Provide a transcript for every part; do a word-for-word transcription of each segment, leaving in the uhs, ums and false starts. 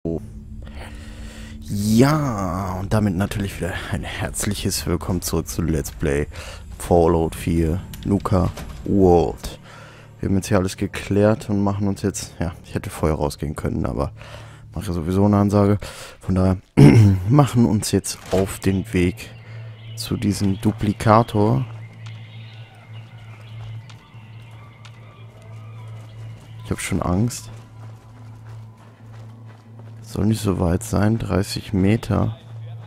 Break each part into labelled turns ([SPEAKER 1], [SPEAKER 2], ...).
[SPEAKER 1] Ja, und damit natürlich wieder ein herzliches Willkommen zurück zu Let's Play Fallout vier Nuka World. Wir haben jetzt hier alles geklärt und machen uns jetzt, ja, ich hätte vorher rausgehen können, aber mache sowieso eine Ansage. Von daher machen uns jetzt auf den Weg zu diesem Duplikator. Ich habe schon Angst. Soll nicht so weit sein, dreißig Meter.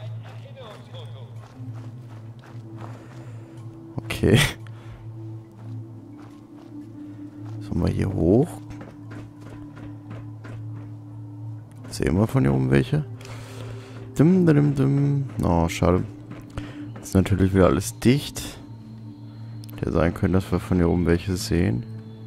[SPEAKER 1] Okay. Sollen wir hier hoch? Sehen wir von hier oben welche? Dim, dim, dim. Oh, schade. Ist natürlich wieder alles dicht. Hätte sein können, dass wir von hier oben welche sehen.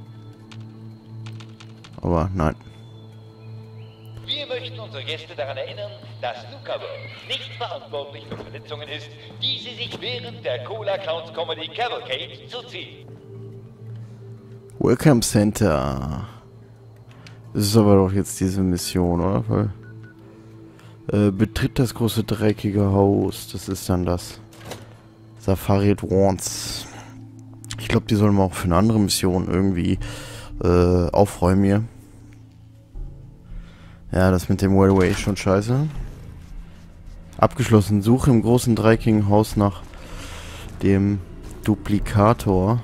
[SPEAKER 1] Aber nein.
[SPEAKER 2] Wir möchten unsere Gäste daran erinnern, dass Nuka World nicht verantwortlich für Verletzungen ist, die sie sich während der Cola Clowns Comedy Cavalcade zuziehen.
[SPEAKER 1] Welcome Center. Das ist aber doch jetzt diese Mission, oder? Weil, äh, betritt das große dreckige Haus. Das ist dann das Safari Advance. Ich glaube, die sollen wir auch für eine andere Mission irgendwie äh, aufräumen hier. Ja, das mit dem Railway ist schon scheiße. Abgeschlossen. Suche im großen dreieckigen Haus nach dem Duplikator.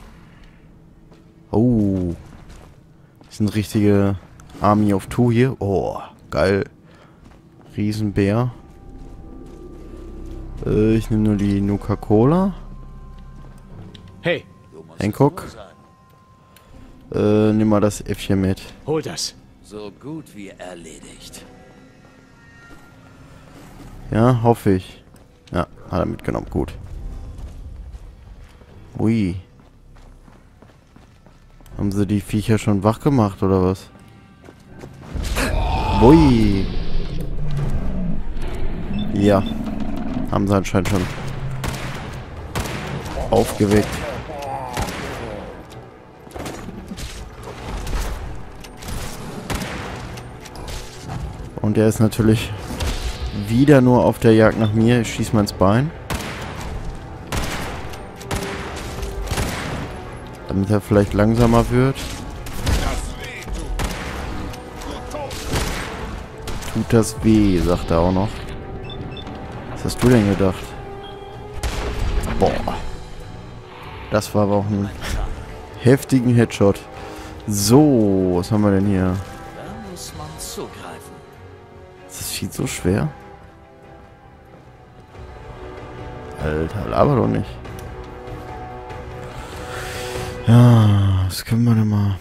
[SPEAKER 1] Oh. Das sind richtige Army of Two hier. Oh, geil. Riesenbär. Äh, ich nehme nur die Nuka-Cola.
[SPEAKER 3] Hey.
[SPEAKER 1] Hancock. Äh, nimm mal das Äffchen mit.
[SPEAKER 3] Hol das.
[SPEAKER 4] So gut wie erledigt.
[SPEAKER 1] Ja, hoffe ich. Ja, hat er mitgenommen. Gut. Ui. Haben sie die Viecher schon wach gemacht, oder was? Ui. Ja. Haben sie anscheinend schon aufgeweckt. Und der ist natürlich wieder nur auf der Jagd nach mir. Ich schieß mal ins Bein. Damit er vielleicht langsamer wird. Tut das weh, sagt er auch noch. Was hast du denn gedacht? Boah. Das war aber auch ein heftigen Headshot. So, was haben wir denn hier?
[SPEAKER 4] Da muss man zugreifen.
[SPEAKER 1] Ist das Vieh so schwer? Alter, laber doch nicht. Ja, was können wir denn mal...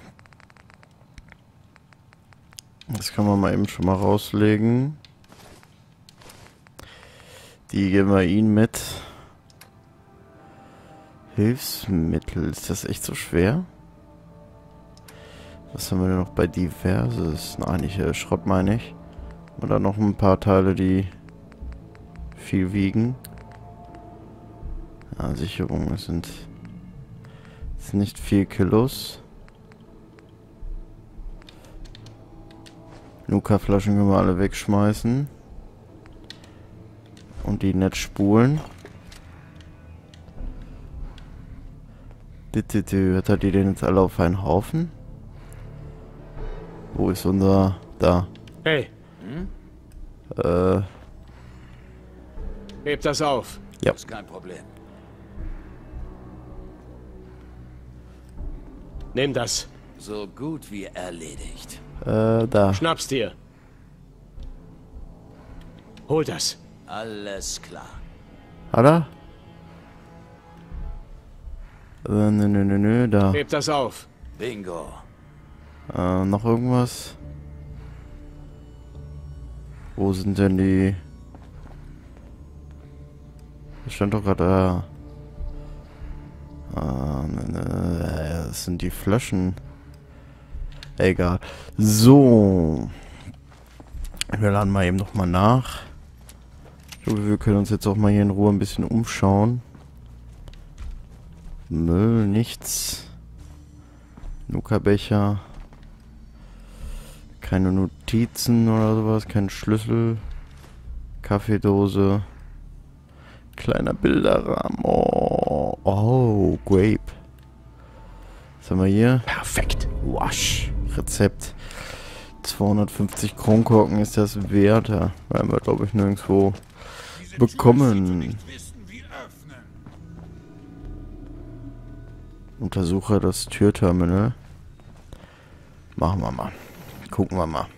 [SPEAKER 1] Das kann man mal eben schon mal rauslegen. Die geben wir ihnen mit. Hilfsmittel. Ist das echt so schwer? Was haben wir denn noch bei Diverses? Nein, nicht äh, Schrott meine ich. Oder noch ein paar Teile, die viel wiegen. Ja, Sicherung, es sind, es sind nicht viel Kilos. Nuka-Flaschen können wir alle wegschmeißen. Und die nicht spulen. Hat er die denn jetzt alle auf einen Haufen? Wo ist unser... Da.
[SPEAKER 3] Hey,
[SPEAKER 1] Äh...
[SPEAKER 3] heb das auf.
[SPEAKER 1] Ja.
[SPEAKER 4] Ist kein Problem.
[SPEAKER 3] Nimm das.
[SPEAKER 4] So gut wie erledigt.
[SPEAKER 1] Äh, da.
[SPEAKER 3] Schnapp's dir. Hol das.
[SPEAKER 4] Alles klar.
[SPEAKER 1] Hat er? Äh, nö, nö, nö, nö, da.
[SPEAKER 3] Heb das auf.
[SPEAKER 4] Bingo.
[SPEAKER 1] Äh, noch irgendwas? Wo sind denn die... Das stand doch gerade da. Ah, ne, ne, das sind die Flaschen. Egal. So. Wir laden mal eben noch mal nach. Ich glaube, wir können uns jetzt auch mal hier in Ruhe ein bisschen umschauen. Müll, nichts. Nuka-Becher. Keine Notizen. Notizen oder sowas, kein Schlüssel. Kaffeedose. Kleiner Bilderrahmen. Oh, oh, Grape. Was haben wir hier?
[SPEAKER 3] Perfekt.
[SPEAKER 1] Wasch. Rezept. zweihundertfünfzig Kronkorken ist das wert. Ja, werden wir, glaube ich, nirgendwo bekommen. Untersuche das Türterminal. Machen wir mal. Gucken wir mal.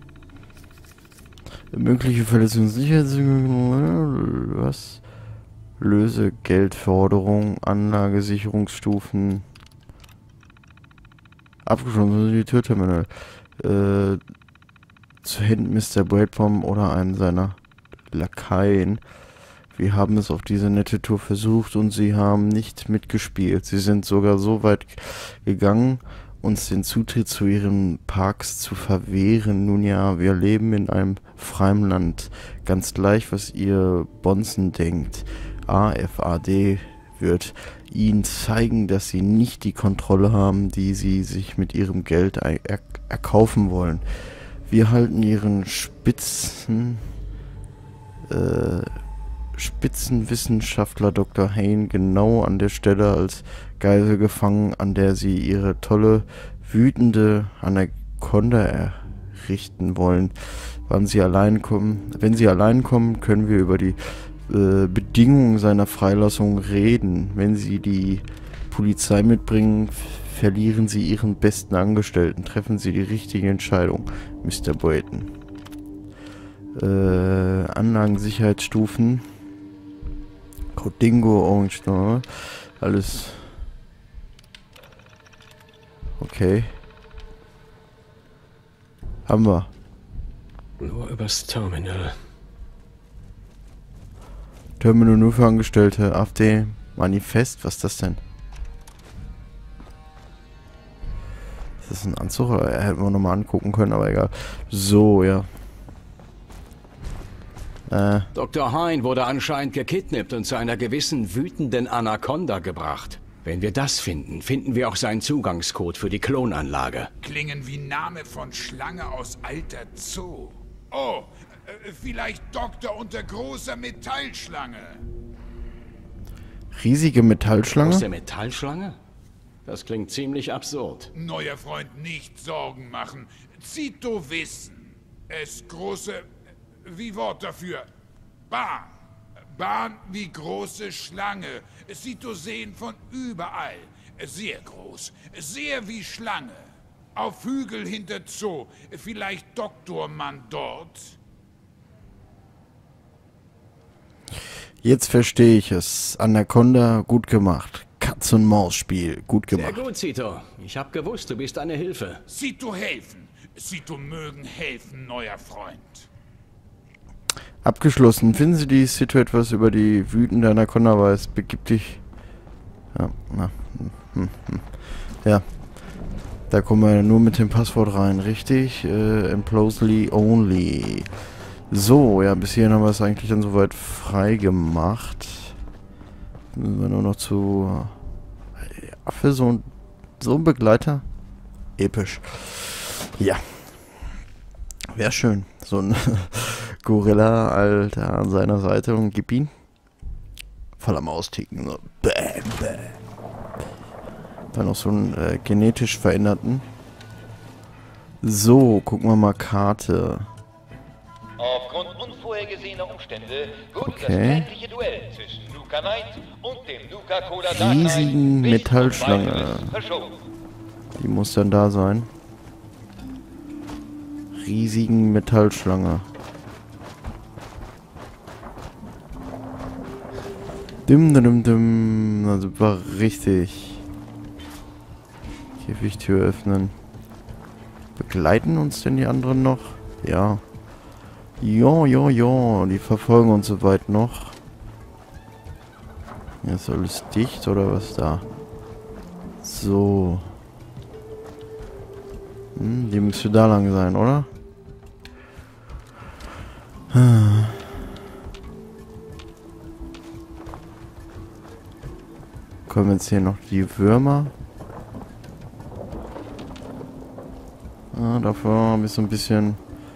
[SPEAKER 1] Mögliche Verletzungen, Sicherheits... Was? Lösegeldforderung, Anlagesicherungsstufen. Abgeschlossen, die Türterminal. Äh, zu Händen Mister Braidbaum oder einen seiner Lakaien. Wir haben es auf diese nette Tour versucht und sie haben nicht mitgespielt. Sie sind sogar so weit gegangen, uns den Zutritt zu ihren Parks zu verwehren. Nun ja, wir leben in einem freien Land. Ganz gleich, was ihr Bonzen denkt. A F A D wird ihnen zeigen, dass sie nicht die Kontrolle haben, die sie sich mit ihrem Geld er erkaufen wollen. Wir halten ihren Spitzen... Äh, Spitzenwissenschaftler Doktor Hayne genau an der Stelle als Geisel gefangen, an der sie ihre tolle, wütende Anaconda errichten wollen. Wann sie allein kommen, wenn sie allein kommen, können wir über die äh, Bedingungen seiner Freilassung reden. Wenn sie die Polizei mitbringen, verlieren sie ihren besten Angestellten. Treffen sie die richtige Entscheidung, Mister Brayton. Äh, Anlagensicherheitsstufen. Codingo, Orange, ne? Alles. Okay. Haben wir.
[SPEAKER 3] Nur übers Terminal.
[SPEAKER 1] Terminal nur für Angestellte. A F D. Manifest. Was ist das denn? Ist das ein Anzug? Oder hätten wir nochmal angucken können, aber egal. So, ja. Äh.
[SPEAKER 5] Doktor Hayne wurde anscheinend gekidnappt und zu einer gewissen wütenden Anaconda gebracht. Wenn wir das finden, finden wir auch seinen Zugangscode für die Klonanlage.
[SPEAKER 6] Klingen wie Name von Schlange aus alter Zoo. Oh, äh, vielleicht Doktor unter großer Metallschlange.
[SPEAKER 1] Riesige Metallschlange?
[SPEAKER 5] Große Metallschlange? Das klingt ziemlich absurd.
[SPEAKER 6] Neuer Freund, nicht Sorgen machen. Zito wissen. Es große... Wie Wort dafür? Bahn. Bahn wie große Schlange. Zito sehen von überall. Sehr groß. Sehr wie Schlange. Auf Hügel hinter Zoo. Vielleicht Doktormann dort?
[SPEAKER 1] Jetzt verstehe ich es. Anaconda, gut gemacht. Katz-und-Maus-Spiel, gut gemacht.
[SPEAKER 5] Sehr gut, Zito. Ich hab gewusst, du bist eine Hilfe.
[SPEAKER 6] Zito helfen. Zito mögen helfen, neuer Freund.
[SPEAKER 1] Abgeschlossen. Finden Sie die Situ etwas über die wütende Anaconda weiß? Begib dich... Ja, na, hm, hm. Ja. Da kommen wir nur mit dem Passwort rein, richtig? Äh, Employee only. So, ja, bis hierhin haben wir es eigentlich dann soweit frei gemacht. Müssen wir nur noch zu... Affe, so ein, so ein Begleiter? Episch. Ja. Wäre schön. So ein Gorilla, Alter, an seiner Seite und gib ihn. Voll am Austicken. So. Bäm, bäm. Dann noch so einen äh, genetisch veränderten. So, gucken wir mal Karte.
[SPEAKER 2] Aufgrund unvorhergesehener Umstände wurde
[SPEAKER 1] Okay.
[SPEAKER 2] das tägliche Duell zwischen Nuka Knight und dem Nuka-Cola
[SPEAKER 1] Riesigen Metallschlange.
[SPEAKER 2] verschoben.
[SPEAKER 1] Die muss dann da sein. Riesigen Metallschlange. Dim, dim, dim. Na super, richtig. Käfigtür öffnen. Begleiten uns denn die anderen noch? Ja. Jo, jo, jo. Die verfolgen uns soweit noch. Hier ist alles dicht, oder was da? So. Hm, die müsste da lang sein, oder? Kommen jetzt hier noch die Würmer. Ah, dafür habe ich so ein bisschen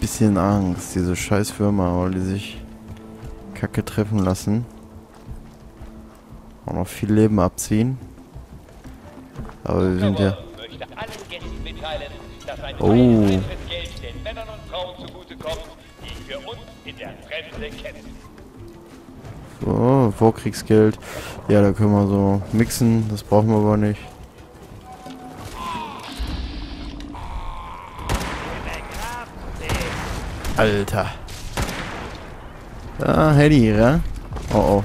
[SPEAKER 1] bisschen Angst, diese scheiß Firma, weil die sich kacke treffen lassen. Auch noch viel Leben abziehen. Aber wir sind ja...
[SPEAKER 2] möchte allen Gästen mitteilen, dass ein
[SPEAKER 1] Oh.
[SPEAKER 2] freies Eintrittsgeld den Männern und Frauen zugutekommt, die für uns in der Fremde kämpfen.
[SPEAKER 1] So, Vorkriegsgeld. Ja, da können wir so mixen. Das brauchen wir aber nicht. Alter. Ah, Hedy, ja? Oh, oh.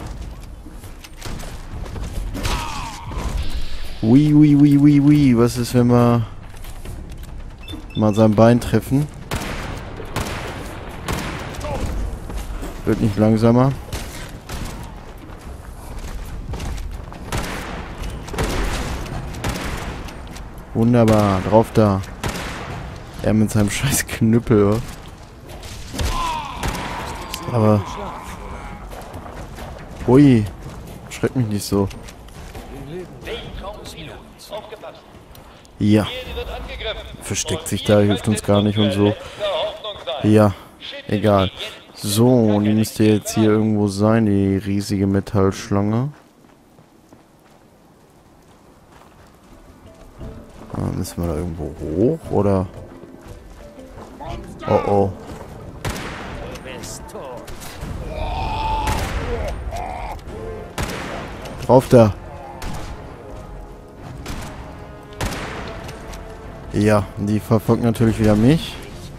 [SPEAKER 1] Ui, ui, ui, ui, ui. Was ist, wenn wir mal sein Bein treffen? Wird nicht langsamer. Wunderbar. Drauf da. Er mit seinem scheiß Knüppel. Aber... Ui. Schreck mich nicht so.
[SPEAKER 2] Aufgepasst.
[SPEAKER 1] Ja.
[SPEAKER 2] Hier wird angegriffen.
[SPEAKER 1] Versteckt sich da, hilft uns gar nicht und so. Ja. Egal. So, die müsste jetzt hier irgendwo sein, die riesige Metallschlange. Ah, müssen wir da irgendwo hoch, oder? Oh oh. Drauf da. Ja, die verfolgt natürlich wieder mich.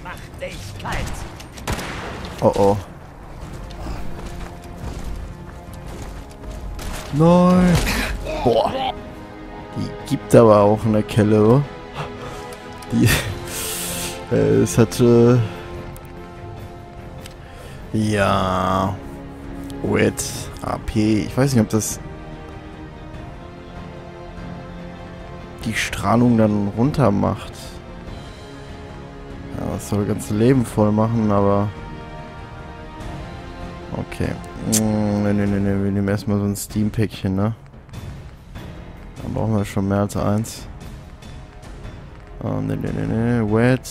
[SPEAKER 1] Oh oh. Nein. Boah. Die gibt aber auch eine Kelle. Die. äh, es hatte. Ja. Wet. A P. Ich weiß nicht, ob das. Die Strahlung dann runter macht. Ja, das soll das ganze Leben voll machen, aber. Okay. Ne, ne, ne, ne. Wir nehmen erstmal so ein Steam-Päckchen, ne? Dann brauchen wir schon mehr als eins. Oh, ne, ne, ne, ne. Wet.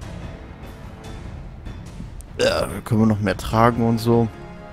[SPEAKER 1] Ja, da können wir noch mehr tragen und so.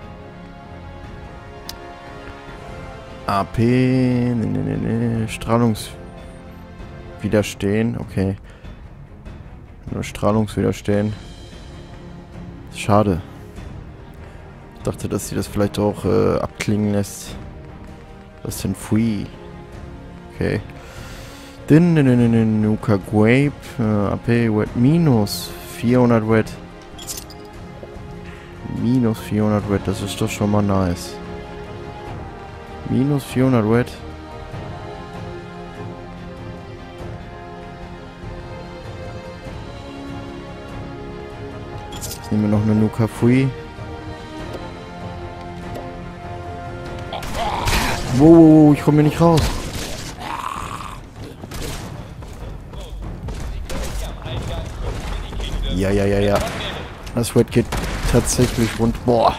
[SPEAKER 1] A P. Ne, ne, ne, ne. Strahlungswiderstehen. Okay. Nur Strahlungswiderstehen. Schade. Ich dachte, dass sie das vielleicht auch äh, abklingen lässt. Was ist denn Free? Okay. Din, din, din, din, Nuka Grape. Äh, A P Wet minus vierhundert Wet. Minus vierhundert Wet, das ist doch schon mal nice. Minus vierhundert Wet. Jetzt nehmen wir noch eine Nuka Free. Wow, wow, wow, ich komme hier nicht raus. Ja, ja, ja, ja. Das Wet geht tatsächlich rund. Boah.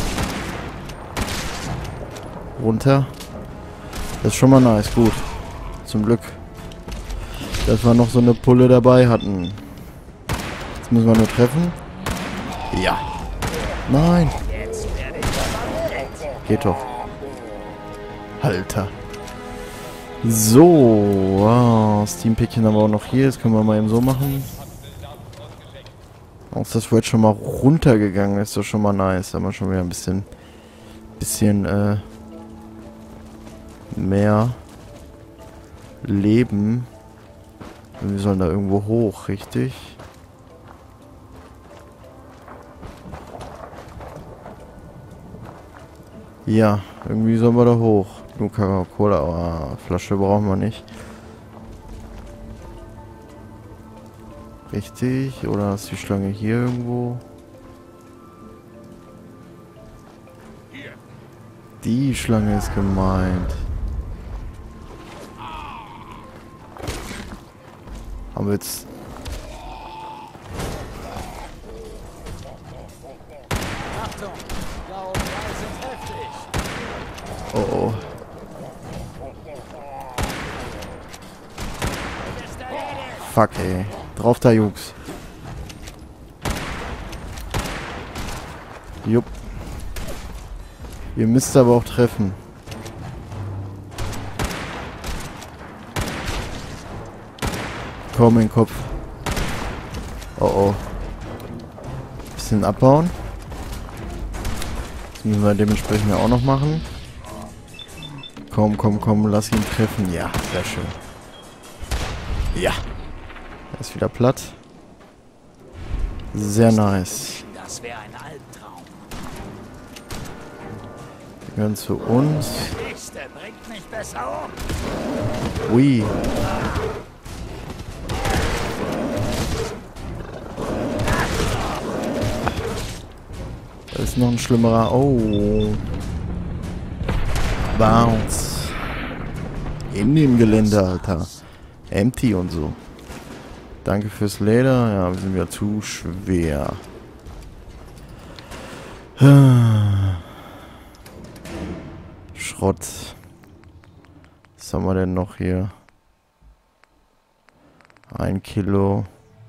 [SPEAKER 1] Runter. Das ist schon mal nice, gut. Zum Glück. Dass wir noch so eine Pulle dabei hatten. Jetzt müssen wir nur treffen. Ja. Nein. Geht doch. Alter. So. Wow. Steam-Päckchen haben wir auch noch hier. Das können wir mal eben so machen. Auch das Wet schon mal runtergegangen ist, doch schon mal nice. Da haben wir schon wieder ein bisschen, bisschen äh, mehr Leben. Wir sollen da irgendwo hoch, richtig? Ja, irgendwie sollen wir da hoch. Nur Coca-Cola, aber Flasche brauchen wir nicht. Richtig, oder ist die Schlange hier irgendwo? Die Schlange ist gemeint. Haben wir jetzt... Oh oh. Fuck, ey. Drauf da, Jungs. Jupp. Ihr müsst aber auch treffen. Komm in den Kopf. Oh oh. Bisschen abbauen. Das müssen wir dementsprechend auch noch machen. Komm, komm, komm, lass ihn treffen. Ja, sehr schön. Ja. Er ist wieder platt. Sehr nice.
[SPEAKER 4] Das wäre ein Albtraum.
[SPEAKER 1] Die gehören zu uns.
[SPEAKER 4] Der nächste bringt mich besser um.
[SPEAKER 1] Ui. Da ist noch ein schlimmerer. Oh. Bounce. In dem Gelände, Alter. Empty und so. Danke fürs Leder. Ja, wir sind wieder zu schwer. Schrott. Was haben wir denn noch hier? Ein Kilo.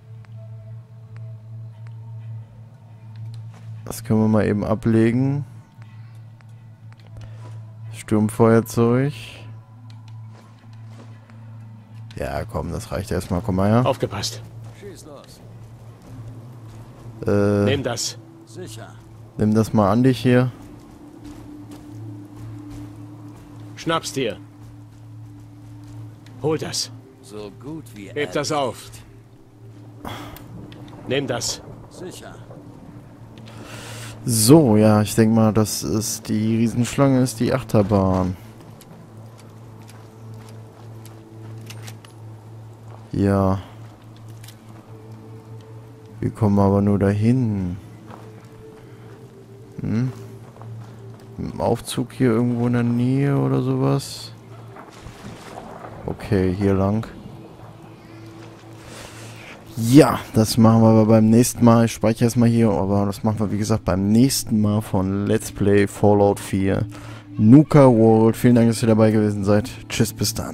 [SPEAKER 1] Das können wir mal eben ablegen. Sturmfeuerzeug. Ja, komm, das reicht erstmal. Komm mal her.
[SPEAKER 3] Aufgepasst.
[SPEAKER 4] Schieß los.
[SPEAKER 1] Äh,
[SPEAKER 3] Nimm das.
[SPEAKER 4] Sicher.
[SPEAKER 1] nimm das mal an dich hier.
[SPEAKER 3] Schnapp's dir. Hol das.
[SPEAKER 4] So gut wie
[SPEAKER 3] Heb das auf. Nimm das.
[SPEAKER 4] Sicher.
[SPEAKER 1] So, ja, ich denke mal, das ist die Riesenschlange, ist die Achterbahn. Ja. Wir kommen aber nur dahin. Hm? Mit dem Aufzug hier irgendwo in der Nähe oder sowas? Okay, hier lang. Ja, das machen wir aber beim nächsten Mal. Ich speichere es mal hier, aber das machen wir, wie gesagt, beim nächsten Mal von Let's Play Fallout vier Nuka World. Vielen Dank, dass ihr dabei gewesen seid. Tschüss, bis dann.